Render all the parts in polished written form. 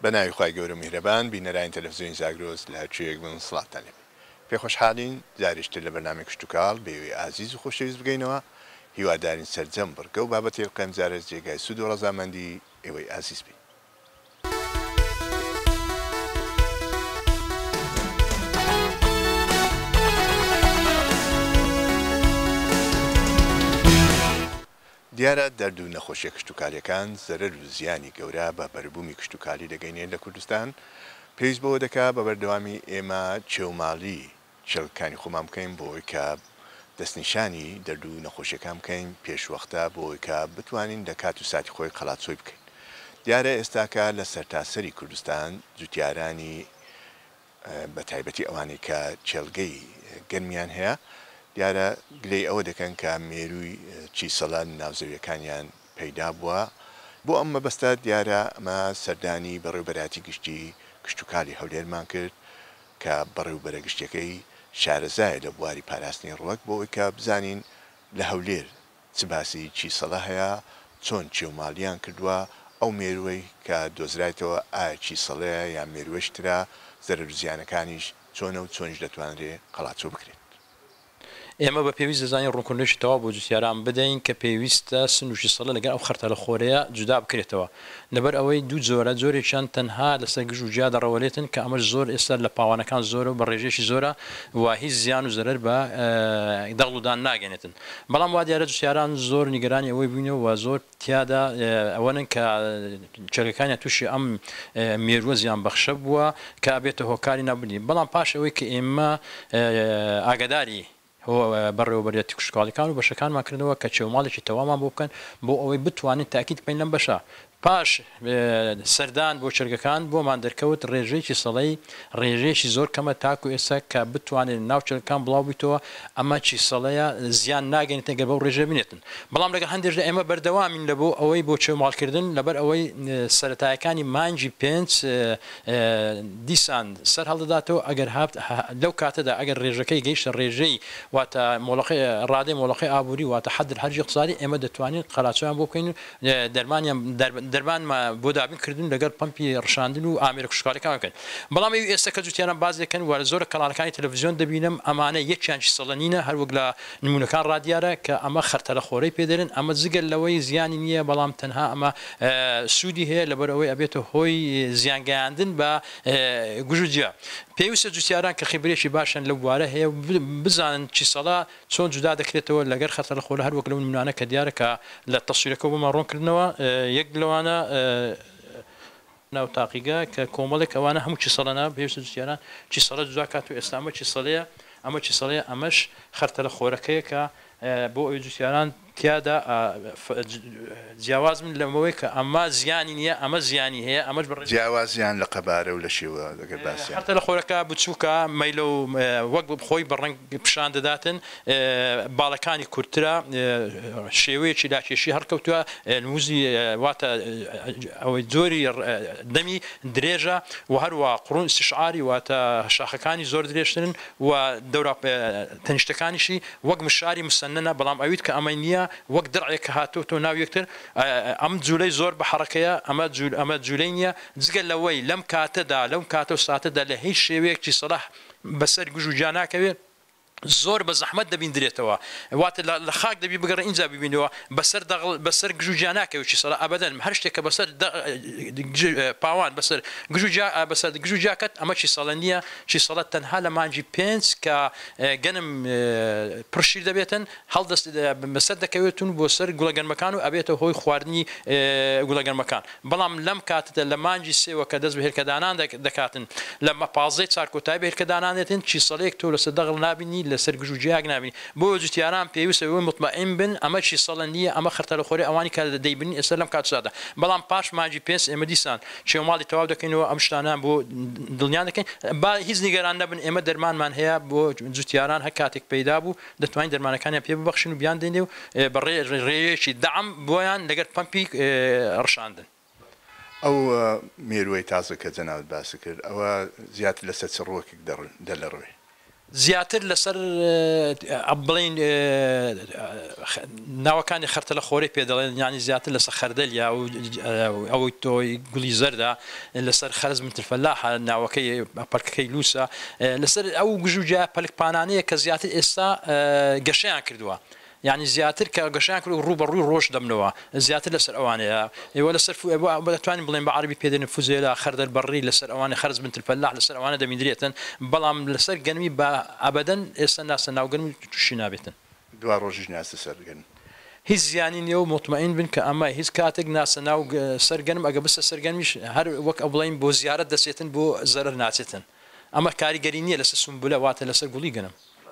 بەناوی خوای گەورە میهرەبان بینەرانی تەلەڤیزیۆنی زاگرۆس لە هەرچوویەک بن سڵاتان لێ پێخۆشحاڵین جاریشتر لە بەرنامەی کشتوکاڵ بێوێ ئازیز و خۆشەویست بگەینەوە هیوادارین سەرجەم بڕگە و بابەتی ئەڵقەم جارە جێگای سوود و ڕەزامەندی ئێوەی ئازیز بین. دیارە دەرد و نەخۆشیە کشتتوکاریەکان زەرەر و زیانی گەورە بە بەربوومی کشتتوکاری دەگەینێت لە کوردستان پێویست بەوە دەکا بە بەردەوامی ئێمە چێوماڵی چێڵکانی خۆمان بکەین بۆی کە دەستنیشانی دەرد و نەخۆشیەکان بکەین پێشوەختە بۆی کە بتوانین لە کات و ساتی خۆی قەڵاتسۆی بکەین. دیارە ئێستاکە لە سەرتاسەری کوردستان جوتیارانی بە تایبەتی ئەوانەی کە چێلگەی گەرمیان هەیە دیارە گلەی ئەوە دەکەن کە مێرووی چیسەڵە ناوزەویەکانیان پەیدا بووە بۆ ئەم مەبەستە دیارە ئەمە سەردانی بەڕێوەبەراتی گشتی کشتتوکاری هەولێرمان کرد کە بەڕێوەبەرە گشتەکەی شارەزایە لە بواری پاراستنی ڕوەک بۆ ئەوەی کە بزانین لە هەولێر چ باسی چیسەڵە هەیە چۆن چێوماڵیان کردووە ئەو مێرووەی کە دۆزرایەوە ئایا چیسەڵەیە یان مێرووەشترا زەرەر زیانەکانیش چۆنە و چۆنش دەتوانرێت قەڵاتسۆ بکرێت. ئێمە بە پێویست دەزانین ڕوونکردنەوەی تەواو بۆ جوتیاران بدەین کە پێویستە سنووشی سەڵە لەگەڵ ئەو خەرتە لە خۆرەیە جودا بکرێتەوە لەبەر ئەوەی دوو جۆرە جۆرێکیان تەنها لەسەر گژ و جیا دەڕەوەلێتن کە ئەمەش زۆر ئێستا لە پاوانەکان زۆرە و بە ڕێژێکی زۆرە و هیچ زیان و زەرەر بە دەغڵودان ناگەنێتن. بەڵام وا دیارە جوتیاران زۆر نیگەرانی ئەوەی بووینەوە و زۆر تیادا ئەوەنن کە چێلەکانیان تووشی ئەم مێرووە زیان بەخشە بووە کە ئەبێتە هۆکاری نابنی. بەڵام پاش ئەوەی کە ئێمە ئاگداری بەڕێوەبەرێتی کشتتوکاڵیەکان و بەشەکانمان کردنەوە کە چێوماڵێکی تەوامان بۆ بکەن بۆ ئەوەی بتوانین تاکید بکەین لەم بەشە. پاش سەردان بۆ چرگەکان بۆمان دەرکەوت ڕێژەیەکی سەڵەی ڕێژەیەکی زۆر کەمە تاکو ئێستا کە بتوانێت ناو چرگەکان بڵاو بیتەوە ئەمە چی سەڵەیە زیان ناگەنێتە گەر بەو ڕێژە بنێتن. بەڵام لەگەڵ هەندێکدا ئێمە بەردەوامین لە بۆ ئەوەی بۆ چێوماڵکردن لەبەر ئەوەی سەرەتایەکانی مانگی 5 دیسان سەر هەڵدەداتەوە ئەگەر لەو کاتەدا ئەگەر ڕێژەکەی گەیشتە ڕێژەی واتە مۆڵەخی ڕادەی مۆڵەخی ئابووری واتە حەدر هەرجی اقتصادی ئێمە دەتوانین قەڵاتچۆیان بۆ بکەین دەرمانمان بۆ دابینکردن لەگەڵ پمپی ڕشاندن و ئامێرە کشتتوکاریەکان بکەن. بەڵام ئێستا کە جوتیانە باز دەکەن وارە زۆرە کەڵانەکانی تەلەڤیزیۆن دەبینم ئەمانە یەکیانشی سەڵە نینە هەروەک لە نمونونەکان ڕادیارە کە ئەمە خەرتە لە خۆرەی پێدەرن ئەمە جگەل لەوەی زیانی نییە بەڵام تەنها ئەمە سوودی هەیە لەبەر ئەوەی ئەبێتە هۆی زیانگەیاندن بە گژوجیا. پێویستە جوتیاران کە خیبرێکی باشن لە بوارە هەیە بزانن چیسەڵە چۆن جودا دەکرێتەوە لەگەر خەرتە لە خۆرە هەروەک لەو نمونانە کە دیارە کە لە تەسویرەکە بۆمان ڕوونکردنەوە یەک لەوانە ناو تاقیگە کە کۆمەڵێک ئەوانە هەموو چیسەڵەنا پێویستە جوتیاران چیسەڵە جودا کات و ئێستا ئەمە چیسەڵەیە ئەمە چیسەڵەیە ئەمەش خەرتە لە خۆرەکەیە کە بۆ ئەوی جوتیاران تیادا جیاواز من لەمەوەی کە ئەمە زیانی نییە ئەمە زیانی هەیە ئەمەش بڕ جیاوازیان لە قەبارە و لە شێوە دەگەر باسی خەرتە لە خۆرەکە بچووکە مەیلە و وەک خۆی بەڕنگ پیشان دەداتن باڵەکانی کورتترە شێوەیەکی لاکێشی هەرکەوتووە نووزی واتە ئەوەی جۆری دەمی درێژە و هەروە قڕون استشعاری واتە شاخەکانی زۆر درێژترن و دەورا تەنیشتەکانیشی وەک مشاری مسەننە بەڵام ئەویت کە ئەمە نییە وەک دڕعێک هاتوتۆ ناو یەکتر ئەم جوولەی زۆر بە حەڕەکەیە ئەمە جوولەی نییە جگە لەوەی لەم کاتەدا لەم کاتە و ساتەدا لە هیچ شێوەیەکی سەڵاح بەسەر گژ و جا ناکەوێت زۆر بە زەحمەت دەبیندرێتەوە واتە لە خاک دەبی بگەڕە اینجا ببینەوە بەسەر گژ و جا ناکەوێتی سەڵا ئەبەدەن هەر شتێکە بەسەر پاوان بەسەر گژ و جاکەت ئەمە چی سەڵە نییە چی سەڵەت تەنها لە مانگی 5 کە گەنم پرشیر دەبێتن هەڵدەست بەسەر دەکەوێتون بۆ سەر گوڵەگەرمەکان و ئەبێتە هۆی خواردنی گوڵەگەرمەکان. بەڵام لەم کاتەدا لە مانگی سێوە کە دەست بە هێرکەدانان دەکاتن لە مەپازەی چارکۆتای بە هێرکەدانانێتن چی سەڵەیەک تۆ لەسەر دەغڵ نابینی لەسەر گژ و جیاک نابین بۆ جوتیاران پێویستە ئەوەی مطمئن بن ئەمە چی سەڵە نییە ئەمە خەرتە لە خۆری ئەوانی کە دەیبنی ئێستا لەم کاتسادا. بەڵام پاش مانگی 5 ئێمە دیسان چێوماڵی تەواو دەکەینەوە ئەم شتانان بۆ دڵنیان دەکەین با هیچ نیگەران نەبن ئێمە دەرمانمان هەیە بۆ جوتیاران هەر کاتێک پەیدا بوو دەتوانین دەرمانەکانیان پێ ببەخشین و بیان دێنێ و بە ڕێژەیەکی دەعم بۆیان لەگەر پمپی ڕشاندن. ئەو مێرووەی تازە کە جەناوت باسی کرد ئەوە زیاتر لەسەر چ ڕۆکێک دەلەڕوێ زیاتر لەسەر بڵین ناوەکانی خەرتە لە خۆری پێ دەڵێن ینی زیاتر لەسەر خەردەلیا و ئەوەی تۆی گوڵی زەردا لەسەر خەرز مترفەلاح ناوەکەی پەرکەکەی لووسە لەسەر ئەو گژوجا پەلکپانانەیە کە زیاتر ئێستا گەشەیان کردووە يعني زیاتر کە گەشیان کرد و ڕوبەڕووی ڕۆژ دەمنەوە زیاتر لەسەر ئەوانەیە ئێوە لەسەر دەتوانین بڵێن بە عەربی پێدێنن فوزێلا خەردەل بەڕی لەسەر ئەوانە خەرز مترفەلاح لەسەر ئەوانە دەمیدرێتن بەڵام لەسەر گەنمی بە ئەبەدەن ئێستا ناسە ناوگەنم تووشی نابێتن دوا ڕۆژیش ناسە سەرگەن هیچ زیانی نییە و مطمئین بن کە ئەمە هیچ کاتێک ناسە ناو سەرگەنم ئەگە بستە سەرگەنمیش هەر وەک ئەو بڵین بۆ زیارەت دەچێتن بۆ زەرەر ناچێتن ئەمە کاریگەری نییە لەسەر سومبولە واتە لەسەر گوڵی گەنم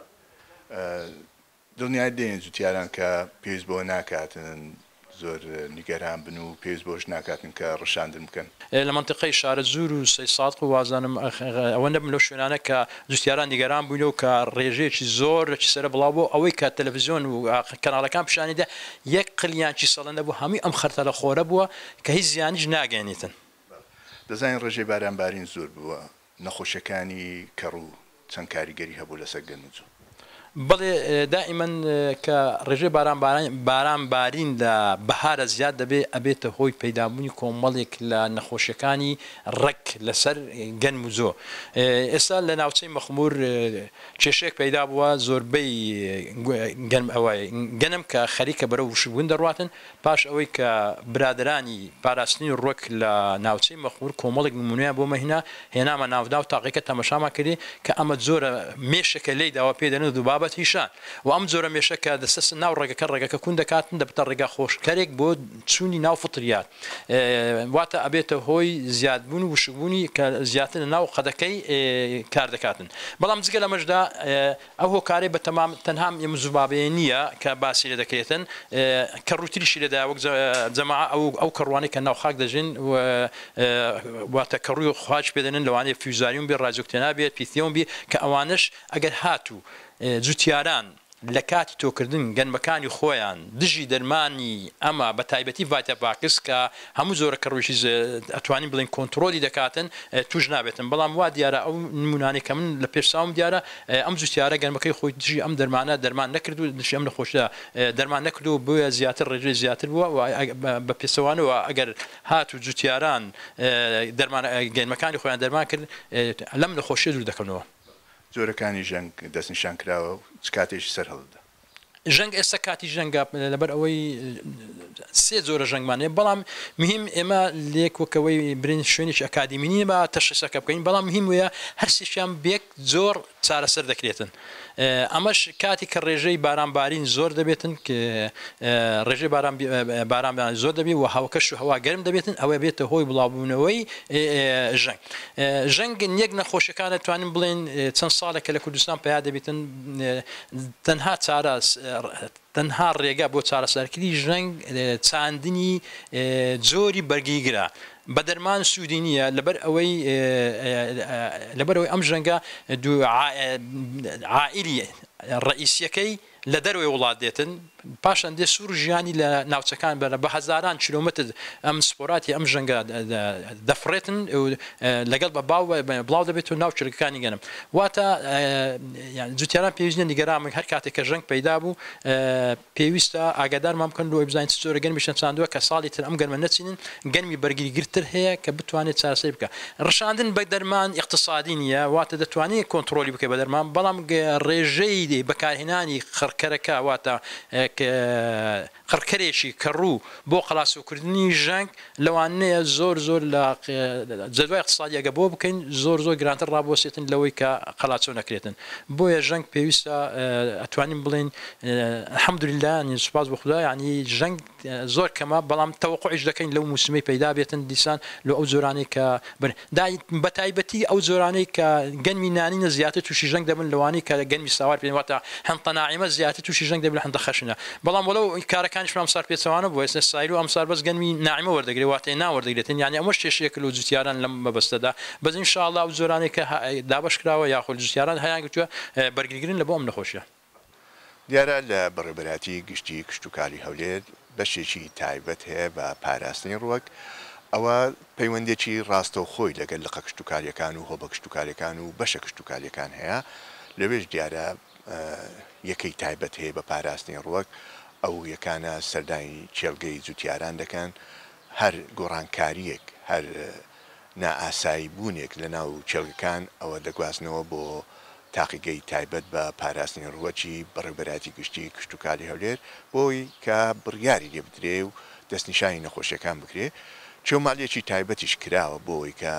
دڵنیای دێن جوتیاران کە پێویست بۆ ناکاتن زۆر نیگەران بن و پێویست بۆش ناکاتن کە ڕەشاندن بکەن لە منطقەی شارە زور و سەی سادق و وازانم ئەوە نەبن لەو شوێنانە کە جوتیاران نیگەران بووینەوە کە ڕێژەیەکی زۆر لەکی سەرە بڵاو بۆ ئەوەی کە تەلەڤیزیۆن و کەناڵەکان پیشانیدا یەک قلیانکی سەڵە نەبوو هەمووی ئەم خەرتە لە خۆرە بووە کە هیچ زیانیش ناگەێنیتن دەزانین ڕێژەی بارانبارین زۆر بووە نەخۆشیەکانی کەڕ و چەند کاریگەری هەبوو لەسەر گەنمجوو بەڵێ دائیمەن کە ڕێژەی بارانبارین لە بەهارە زیاد دەبێت ئەبێتە هۆی پەیدابوونی کۆمەڵێک لە نەخۆشیەکانی ڕەک لەسەر گەنم و زۆ ئێستا لە ناوچەی مەخمور کێشەیەک پەیدا بووە زۆربەی گەنم کە خەریکە بەرەو وشبوون دەڕاتن پاش ئەوەی کە برادرانی پاراستنی ڕۆک لە ناوچەی مەخمور کۆمەڵێک نمونەیە بۆ مەهینا هێنامە ناودا و تاقیکە تەمەشامان کردی کە ئەمە زۆرە مێشەکە لی داوا پێدەن و هیشان و ئەم زۆرە مێشەکە دەستە ناو ڕێگەکە کون دەکاتن دەبتە ڕێگا خۆشکەرێک بۆ چوونی ناو فطریات واتە ئەبێتە هۆی زیادبوون و وشبوونی کە زیاتر ناو قەدەکەی کار دەکاتن بەڵام جگە لە مەشدا ئەو هۆکارێ بە تەمام تەنها زوبابەیە نییە کە باسی لێ دەکرێتن کە ڕوتریشی لێدا وەک جەماعە ئەو کەڕوانەی کە ناو خاک دەژین واتە کەڕووی خواج پێدەنن لەوانەیە فیوزاریوم بێ ڕاجۆکتێنا بێت پیتیۆم بێ کە ئەوانش ئەگەر هاتوو جوتیاران لە کاتی تۆکردن گەنمەکانی خۆیان دژی دەرمانی ئەمە بە تایبەتی ڤایتە باکس کە هەموو زۆرە کەڕۆژی ئەتوانین بڵین کۆنتترۆلی دەکاتن توش نابێتن بەڵام وا دیارە ئەو نمونانی کە من لە پێشساوم دیارە ئەم جوتیارە گەنمەکەی خۆی دژی ئەم دەرمانە دەرمان نەکرد و دژی ئەم نەخۆشدا دەرمان نەکرد و بۆیە زیاتر ڕێژەی زیاتر بووە بە پێسەوانەوە ئەگەر هاتو جوتیاران گەنمەکانی خۆیان دەرمان کرد لەم نەخۆشیە دوور دەکەنەوە جۆرەکانی ژەنگ دەستنیشان کراوە چ کاتێکی سەر هەڵدا ژەنگ ئێستا کاتی ژەنگە لەبەر ئەوەی سێ جۆرە ژەنگمانەیە بەڵام مهم ئێمە لێک وەکەوەی برین شوێنێکی ئەکادیمینی بە تەشخیصەکە بکەین بەڵام مهم وەیە هەر سێکیان بێک زۆر چارەسەر دەکرێتن ئەمەش کاتی کە ڕێژەی بارانبارین زۆر دەبێتن کە ڕێژەی باران زۆر دەبێت و هەواکەش و هەوا گەرم دەبێتن ئەوە بێتە هۆی بڵاوبوونەوەی ژەنگ یەک نەخۆشیەکانە توانین بڵێن چەند ساڵێکە لە کوردستان پیا دەبێتن تەنها چارە تەنها ڕێگا بۆ چارەسەرکردنی ژەنگ چاندنی جۆری بەرگیگرە بە دەرمان سوودی نییە لەبەر ئەوەی ئەم ژەنگە عائیلی ڕئیسیەکەی لە دەروێ وڵات دێتن پاشان دێ سوور ژیانی لە ناوچەکان بە هەزاران کیلۆمەتر ئەم سپۆراتی ئەم ژەنگە دەفرێتن لەگەڵ بە بڵاو دەبێت و ناو چرکەکانی گەنم واتە جوتیاران پێویستە نیگەران هەر کاتێک کە ژەنگ پەیدا بوو پێویستە ئاگادارمان بکەن لەوەی بزانین چ جۆرە گەنمیشان چاندووە کە ساڵی تر ئەم گەنمە نەچینن گەنمی بەرگریگرتر هەیە کە بتوانێت چارەسەری بکە ڕەشاندن بە دەرمان اقتصادی نییە واتە دەتوانێت کۆنتترۆلی بکە بە دەرمان بەڵام ڕێژەی بەکارهێنانی خەرکەرەکە واتە خەرکەرێکی کەڕوو بۆ قەڵاسوکردنی ژەنگ لەوانەیە زۆر لە جەدوای اقتصادی ئەگە بۆ بکەین زۆر گرانتر ڕابۆسێتن لەوەی کە قەڵاچۆ نەکرێتن بۆیە ژەنگ پێویستە ئەتوانین بڵێن الحەمدولله سوپاس بە خوددا یعنی ژەنگ زۆر کەمە بەڵام تەوەقعیش دەکەین لەو موسمەی پەیدا بێتن دیسان لە ئەو زۆرانەی کە بە تایبەتی ئەو زۆرانەی کە گەنمی نانینە زیاتر تووشی ژەنگ دەبن لەوانەی کە گەنمی ساوار پێ واتە هەندە ناعیمە زیاتر تووشی ژەنگ دەبن هەندە خەشنە بەڵام وەڵەو کارەکانیش ئەمسار پێچەوانە بوو ئێستا سایر و ئەمسار بەس گەنمی ناعیمە وەردەگرێت واتە ناوەردەگرێتن یعنی ئەمەش کێشەیەک لە جوتیاران لەم مەبەستەدا بەس ئینشاءڵڵا ئەو زۆرانەی کە دابەش کراوە یاخۆ جوتیاران هەیان گوتووە بەرگریگرن لە بۆ ئەم نەخۆشیە دیارە لە بەڕێبەراتی گشتی کشتتوکاری هەولێر بەشێکی تایبەت هەیە بە پاراستنی ڕووەک ئەوە پەیوەندێکی ڕاستەوخۆی لەگەل لە کشتتوکاریەکان و هۆبە کشتتوکاریەکان و بەشە کشتتوکاریەکان هەیە لەوێش دیارە یەکەی تایبەت هەیە بە پاراستنی ڕووەک ئەو یەکانە سەردانی چێلگەی جوتیاران دەکەن هەر گۆڕانکاریەک هەر نائاسایی بوونێک لە ناو چێلگەکان ئەوە دەگوازنەوە بۆ تاقیگەی تایبەت بە پاراستنی ڕووەکی بەڕێوەبەراتی گشتی کشتتوکاری هەولێر بۆی کە بڕیاری لێ بدرێ و دەستنیشانی نەخۆشیەکان بکرێ چۆماڵیەکی تایبەتیش کراوە بۆی کە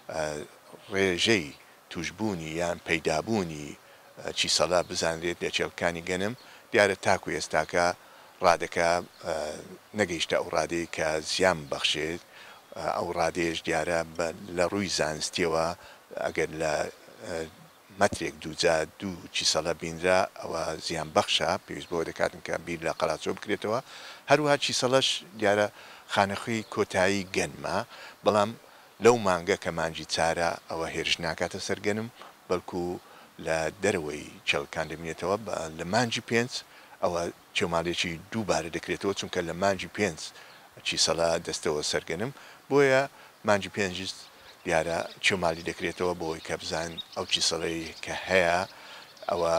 ڕێژەی توشببوونی یان پەیدابوونی چی سەڵا بزانرێت لە چێلەکانی گەنم دیارە تاکو ئێستاکە ڕادەکە نەگەیشتە ئەو ڕادەیە کە زیان بەخشێت ئەو ڕادێش دیارە لە ڕووی زانستیەوە ئەگەر لە مەترێک دووجا دوو چی سەڵە بینرا ئەوە زیان بەخشە پێویست بۆ دەکاتن کە بیر لە قەڵاچۆ بکرێتەوە هەروها چی سەڵەش دیارە خانەخوی کۆتایی گەنمە بەڵام لەو مانگە کە مانجی چارە ئەوە هێرش ناکاتە سەرگەنم بەڵکو لە دەرەوەی چێڵەکان دەبینێتەوە لە مانجی پێنج ئەوە چێماڵێکی دووبارە دەکرێتەوە چونکە لە مانجی پێنج چی سەڵا دەستەوە سەرگەنم بۆیە مانجی پێنجست دیارە چێماڵی دەکرێتەوە بۆی کە بزان ئەو چی سەڵەی کە هەیە ئەوە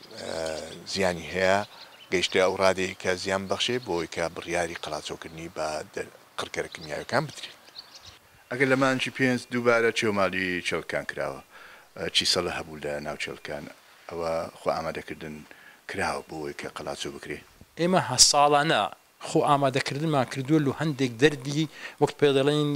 زیانی هەیە گەیشتە ئەو ڕادەی کە زیان بەخشێ بۆی کە بڕیاری قەڵاچۆکردنی بە قڕکەرە کیمیاویەکان بترێت ئەگەر لە مانجی پێنج دووبارە چێماڵی چێڵەکان کراوە چی سەڵە هەبوو لە ناو چێڵەکان ئەوە خۆ ئامادەکردن کراوە بۆی کە قەڵاچۆ بکرێ ئێمە ساڵانە خۆ ئامادەکردنمان کردووە لە هەندێک دەردی وەک پێ دەڵێن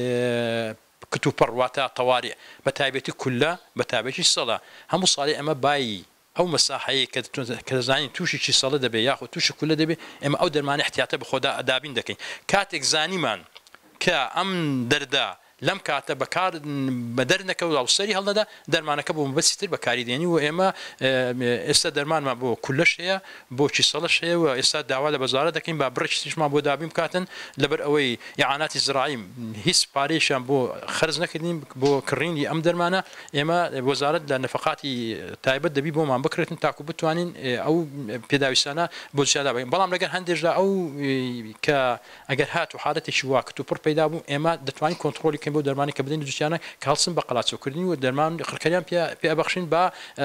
کت و پڕواتە تەوارێ بە تایبەتی کولە بە تایبەتی سەڵە هەموو ساڵی ئەمە بایی ئەو مەساحەیە کە دەزانین تووشی چی سەڵە دەبێت یاخود تووشی کولە دەبێت ئێمە ئەو دەرمانە احتیاتە بە خۆدا ئەدابین دەکەین کاتێک زانیمان کە ئەم دەردا لەم کاتە بەکار بە دەرنەکەوت و سەری هەڵدەدا دەرمانەکە بۆ مەبەستیتر بەکاری دێنی و ئێمە ئێستا دەرمانمان بۆ کولەش هەیە بۆچی سەڵش هەیە و ئێستا داوا لە بەزارە دەکەین با بڕێکیشمان بۆ دابین بکاتن لەبەر ئەوەی یعاناتی زراعیم هیچ پارێشیان بۆ خەرج نەکردین بۆ کڕینی ئەم دەرمانە ئێمە وەزارەت لە نەفەقاتی تایبەت دەبی بۆمان بکرێتن تاکو بتوانین ئەو پێداویستانە بۆ زیادا بین بەڵام لەگەر هەندێکدا ئەو کە ئەگەر هات و حالەتێکی واکت و پڕ پەیدا بوو ئێمە دەتوانین کۆنتترۆلی بۆ دەرمانی کە بدەین دووسیانە کە هەڵسن بە قەڵاچۆکردنی و دەرمان خڕکەریان پێ ئەبەخشین بە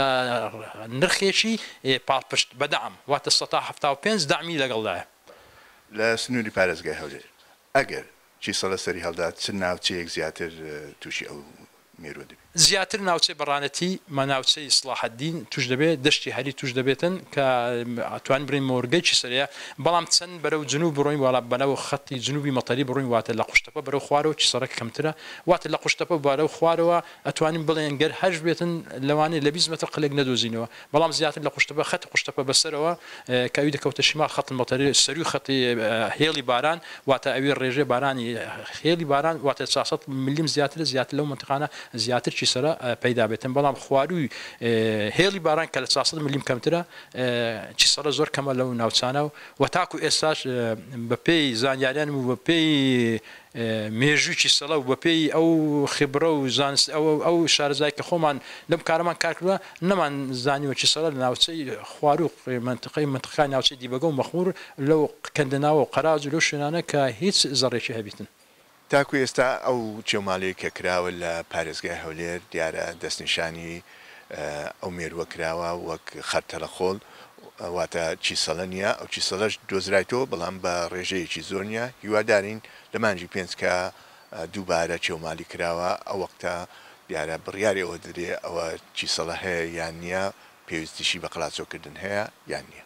نرخێکی پاڵپشت بەدەعم واتە 175 دامی لەگەڵدایە لە سنووری پارێزگای هەولێر ئەگەر چی سەڵە سەری هەڵدات چ ناوچەیەک زیاتر تووشی ئەو مێرۆ دەبێت زیاتر ناوچەی بەڕانەتی مە ناوچەی ئیسلاحەدین توش دەبێت دەشتی هەری توش دەبێتن کە ئەتوانین بڕین مۆرگەیکی سەریە بەڵام چەند بەرەو جنوب بڕۆین وڵا بەنەوە خەتی جنوبی مەتەری بڕۆین واتە لە قوشتەپە بەرەو خوارەوە چی سەرەک کەمترە واتە لە قوشتەپە بارەو خوارەوە ئەتوانین بڵێن گەر هەش بێتن لەوانەیە لە 20 متر قلێک نەدۆزینەوە بەڵام زیاتر لە قوشتەپە خەتی قوشتەپە بەسەرەوە کاوی دەکەوتە شیمال خەت مەتەری سەروی خەتی هێڵی باران واتە ئەوی ڕێژێ بارانی هێڵی باران واتە 400 میلیم زیاتر لەو منتقانە زیاتر چی سەرە پەیدا بێتن بەڵام خواروی هێڵی باران کە لە 400 میلیم کەمترە چی سەڵە زۆر کەمە لەو ناوچانە و تاکو ئێستاش بە پێی زانیاریان و بە پێی مێژووی سەڵە و بە پێی ئەو خبرە و زانست ئەو شارەزای کە خۆمان لەم کارەمان کارکردووە نەمان زانیوە چی سەڵە لە ناوچەی خوارو منتقای ناوچەی دیبەگە و مەخمور لەو کەندەناوە و قەراج و لەو شوێنانە کە هیچ زەڕێکی هەبیتن تاکو ئێستا ئەو چێماڵەیە کە کراوە لە پارێزگای هەولێر دیارە دەستنیشانی ئەو مێرووە کراوە وەک خەرتەلەخۆڵ واتە چی سەڵە نیە ئەو چی سەڵەش دۆزرایەوە بەڵام بە ڕێژەیەکی زۆر نییە هیوادارین لە مانجی پێنج کە دووبارە چێماڵی کراوە ئەو وەختە دیارە بڕیاری ئەوە دەدرێ ئەوە چی سەڵە هەیە یان نییە پێویستیشی بە قەڵاچۆکردن هەیە یان نییە